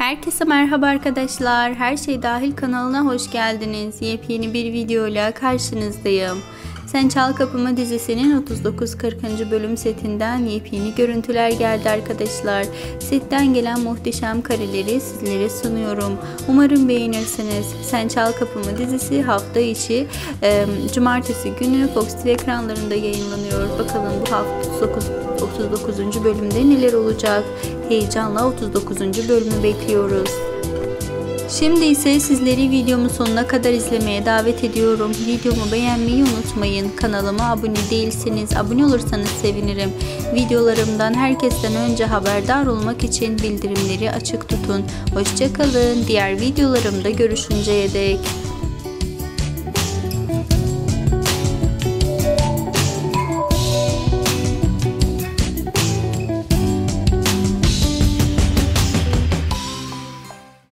Herkese merhaba arkadaşlar. Her Şey Dahil kanalına hoş geldiniz. Yepyeni bir videoyla karşınızdayım. Sen Çal Kapımı dizisinin 39-40. bölüm setinden yepyeni görüntüler geldi arkadaşlar. Setten gelen muhteşem kareleri sizlere sunuyorum. Umarım beğenirsiniz. Sen Çal Kapımı dizisi hafta içi cumartesi günü Fox TV ekranlarında yayınlanıyor. Bakalım bu hafta 39. bölümde neler olacak? Heyecanla 39. bölümü bekliyoruz. Şimdi ise sizleri videomun sonuna kadar izlemeye davet ediyorum. Videomu beğenmeyi unutmayın. Kanalıma abone değilseniz abone olursanız sevinirim. Videolarımdan herkesten önce haberdar olmak için bildirimleri açık tutun. Hoşça kalın. Diğer videolarımda görüşünceye dek.